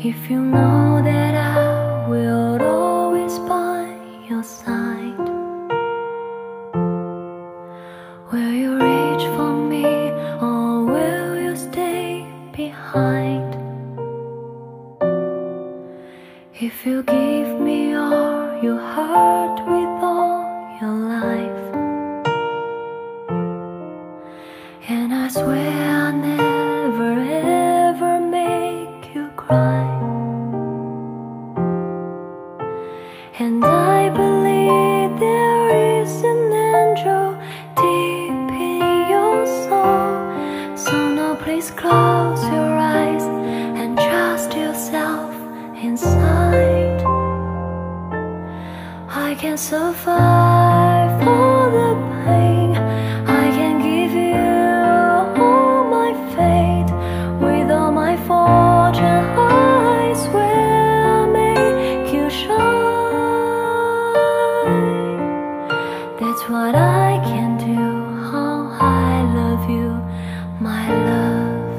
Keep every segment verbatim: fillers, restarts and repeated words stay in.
If you know that I will always by your side, will you reach for me or will you stay behind? If you give me all your heart with all your life, and I swear I'll never ever make you cry, and I believe there is an angel deep in your soul. So now please close your eyes and trust yourself inside. I can survive all the pain, I can give you all my fate. With all my fortune I swear I'll make you shine. That's what I can do. Oh, I love you, my love.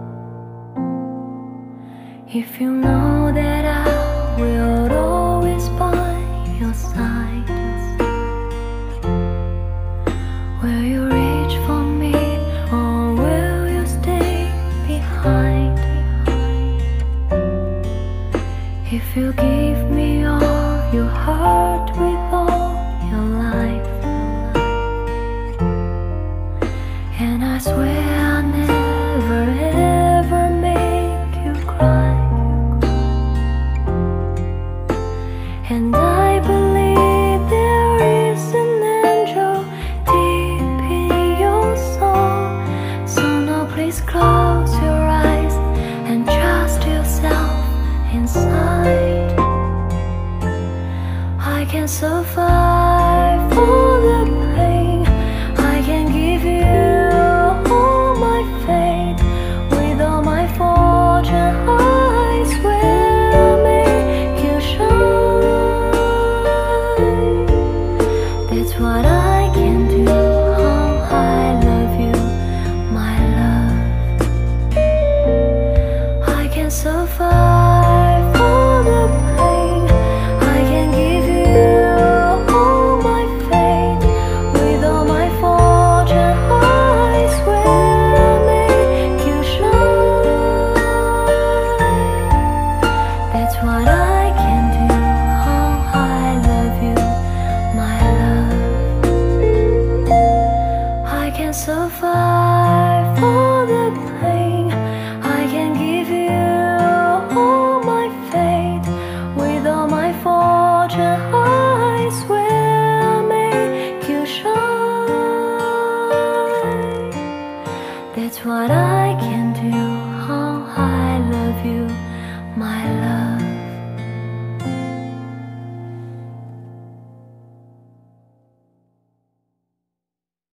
If you know that I will always by your side, will you reach for me or will you stay behind? If you give me all your heart with all your life, and I swear I'll never ever make you cry, and I believe there is an angel deep in your soul. So now please close your eyes and trust yourself inside. I can survive all the pain, I can give you all my fate. With all my fortune I swear I'll make you shine. That's what I can do. Oh, I love you, my love. I can survive all the pain, I can give you all my fate. With all my fortune I swear I'll make you shine. That's what I can do. Oh, I love you, my love. I can survive